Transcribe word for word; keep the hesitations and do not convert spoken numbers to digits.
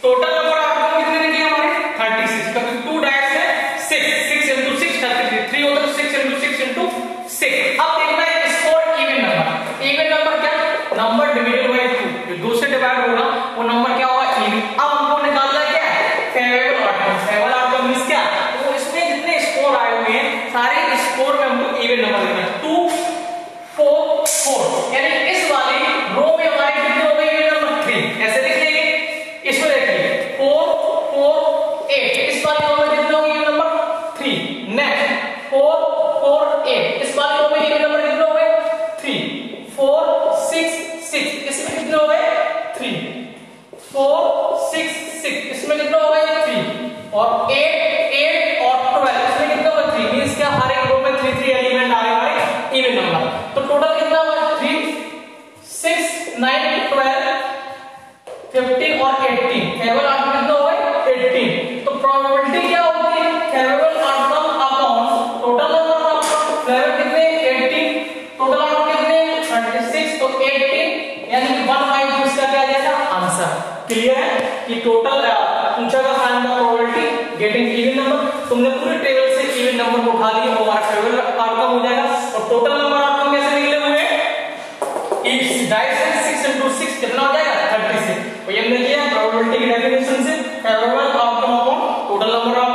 Total number outcome कितने निकले हमारे थर्टी सिक्स, क्योंकि टू डाइस है six, six into six thirty three होता है, six into six into six. अब देखना है score even number. Even number क्या, नंबर डिवाइडेड बाय टू, जो दो से डिवाइड होगा वो नंबर क्या होगा इवन। अब हमको निकालना है क्या favourable outcome. Favourable outcome means क्या, तो इसमें जितने स्कोर आए हुए हैं सारे स्कोर में हमको इवन नंबर देना है, टू फोर फोर, यानी इस वाली रो में हमारे कितने हो गए इवन नंबर थ्री, ऐसे लिख लेंगे। इसमें देखिए फोर फोर एट, इस वाली रो में कितने हो गए even number three. Next four four eight, इस वाली रो में इवन नंबर कितने हो गए थ्री। फोर सिक्स सिक्स, इसमें कितने हो गए थ्री। फोर सिक्स सिक्स, इसमें कितने हो गए थ्री। और एट एट और ट्वेल्व, इसमें कितने हो गए थ्री। मींस क्या हर एक रो में थ्री थ्री एलिमेंट आ रहे हमारे इवन नंबर। तो टोटल कितना हुआ three six nine twelve fifteen और एटीन। फेवरेबल आउटकम कितना हो गए एटीन। तो प्रोबेबिलिटी क्या होती है favourable outcome upon total number of outcome. Favourable कितने एटीन, टोटल आउटकम कितने थर्टी सिक्स, तो एटीन यानी कि वन बाई टू इसका क्या आ जाएगा आंसर। क्लियर है कि टोटल पूछा था find the probability getting even number. तुमने पूरे टेबल से इवन नंबर को उठा लिया, वो हमारा फेवरेबल आउटकम हो जाएगा। और टोटल नंबर आउटकम कैसे निकले हुए इफ डाइस है सिक्स into सिक्स कितना हो जाएगा थर्टी सिक्स। तो ये हमने किया प्रोबेबिलिटी की डेफिनेशन से favourable outcome upon total number